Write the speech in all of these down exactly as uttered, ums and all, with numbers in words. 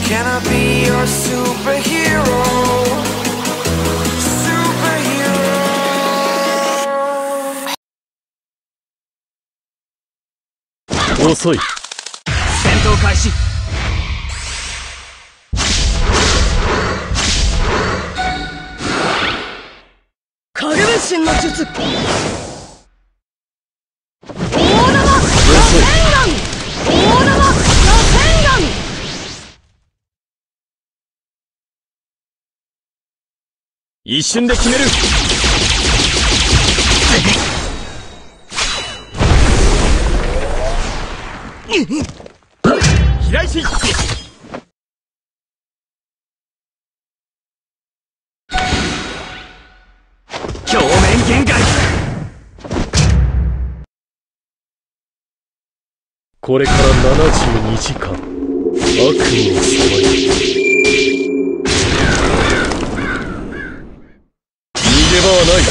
Can I be your superhero? Superhero. 遅い。 戦闘開始。影分身の術。大玉螺旋丸。大玉螺旋丸。 一瞬で決める。平石。 表面限界。 これからななじゅうにじかん悪夢をさまよ逃げ場はない。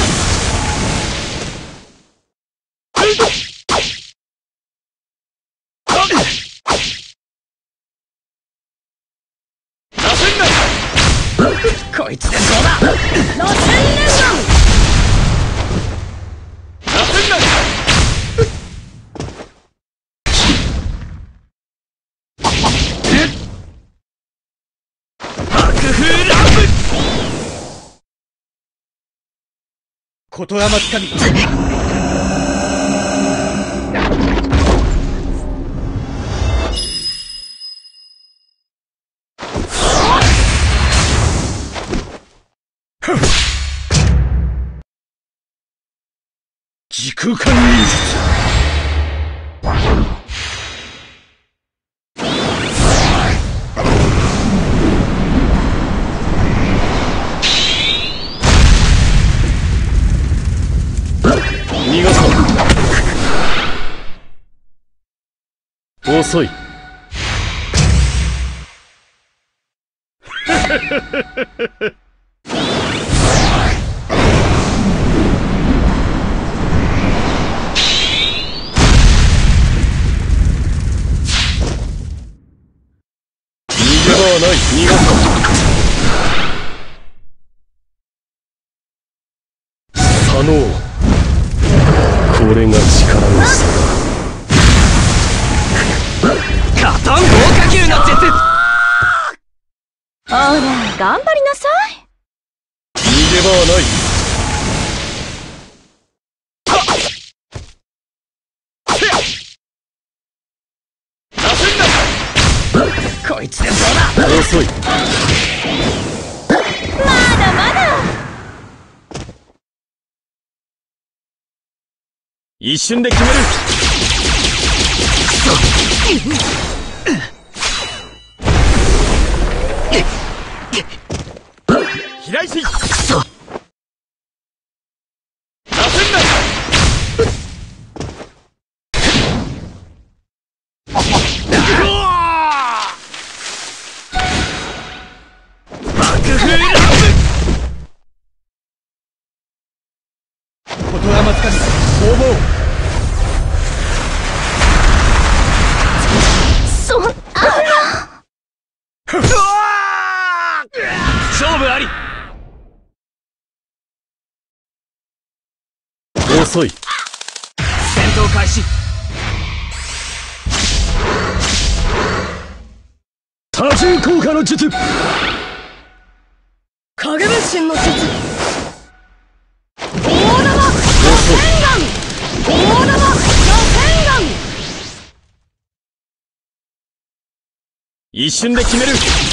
こいつでどうだ。螺旋連弾。 螺旋弾。 爆風乱舞。 言霊つかみ。時空間忍術。逃がそう。遅い。ない。逃がそう。左脳。これが力の差だ。 カタン豪華球の術。 ほら頑張りなさい。 逃げ場はない。 こいつでどうだ。 遅い。 まだまだ。 一瞬で決める。平石。螺旋弾。言霊つかみ。攻防。 そんな。 勝負あり。遅い。 戦闘開始。 多重効果の術。 影分身の術。大玉螺旋丸。大玉螺旋丸。 一瞬で決める。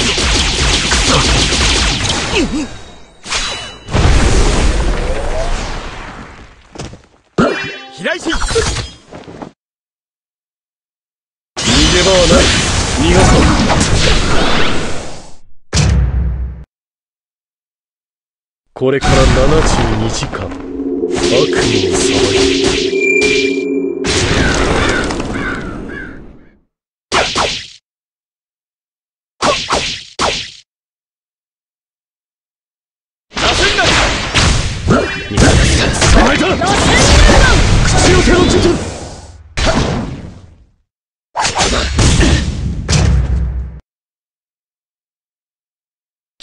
平石。逃げ場はない。逃がそう。これからななじゅうにじかん悪夢をさまよ捕まえた。口寄せの術。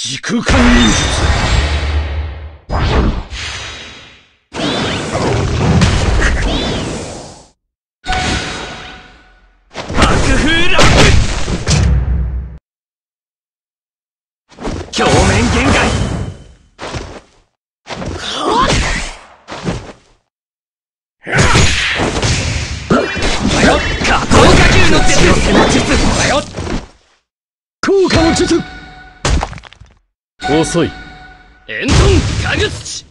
時空間忍術。爆風ラップ。鏡面限界。の術の術だよ。効果の術。遅い。円遁化術値。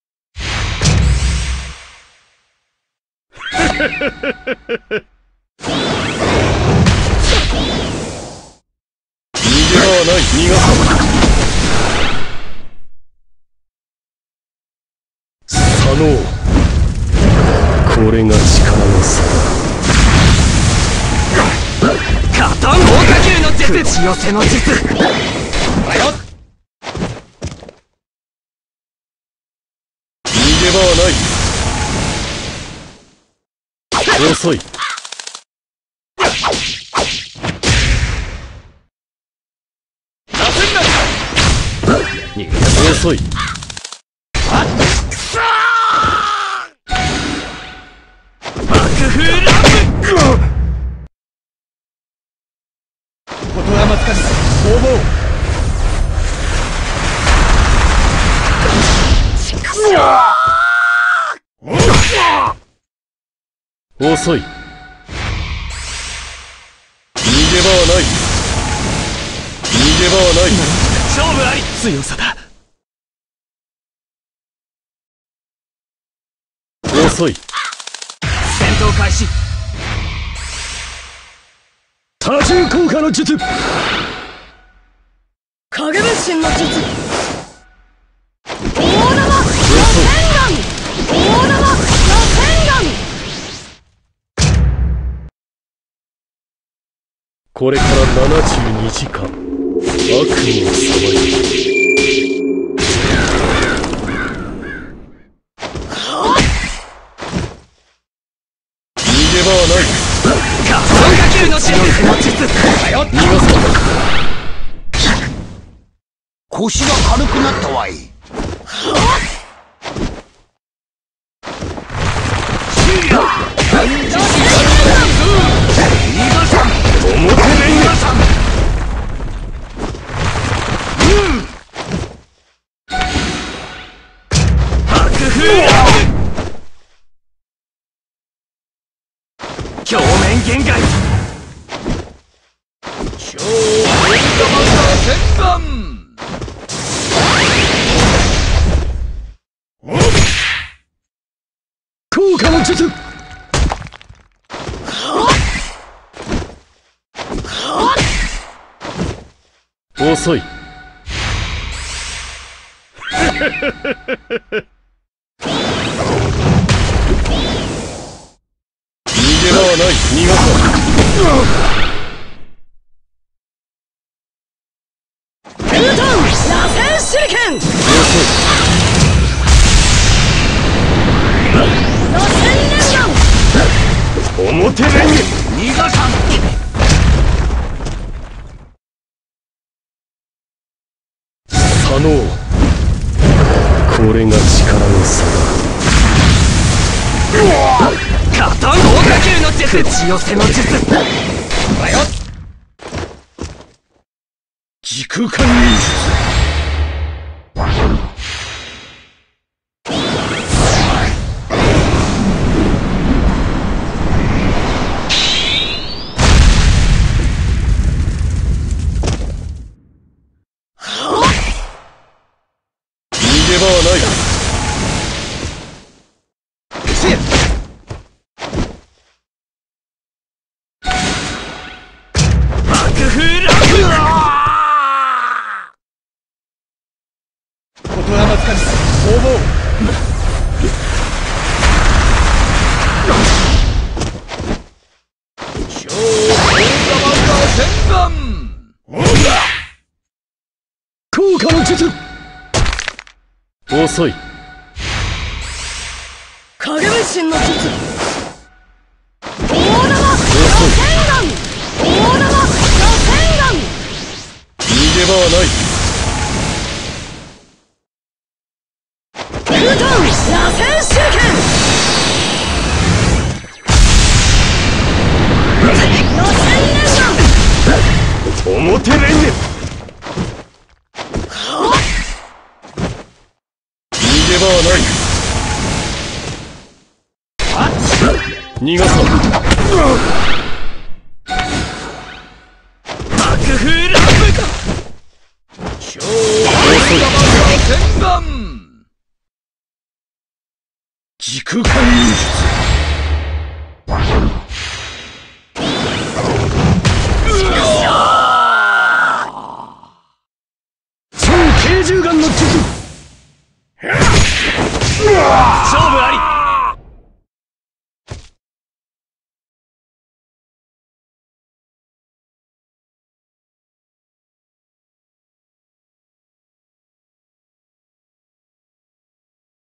逃げ場はない。逃がさ左脳。これが力の差だ。カタン砲火球の術。口寄せの術。ほらよ。逃げ場はない。遅い。出せんな。逃げ場遅い。あっくそー。爆風ラブ。言霊つかみ攻防。遅い。逃げ場はない。逃げ場はない。勝負あり。強さだ。遅い。戦闘開始。多重効果の術。 影分身の術。大玉螺旋丸。大玉螺旋丸。 これからななじゅうにじかん悪夢をさばいて。逃げ場はない。カタン火球の術。逃がすのか。 腰が軽くなったわい。 表面限界。超変化マスター旋盤。効果の術。遅い。逃げ場はない。逃がそう。 空遁螺旋手裏剣。螺旋連弾。 表面逃がさん。左脳。これが力の差だ。カタン砲火球の術。口寄せの術。ほらよ。時空間忍術。逃げ場はない。爆風ラブ。言霊つかみ攻防。超変化マスター旋盤。効果の術。遅い。 影分身の術。大玉螺旋丸。大玉螺旋丸。 逃げ場はない。 レンジ。逃げ場はない。逃がそう。 爆風ラブか。超大玉天眼。時空間忍術。超軽銃眼の術。勝負あり。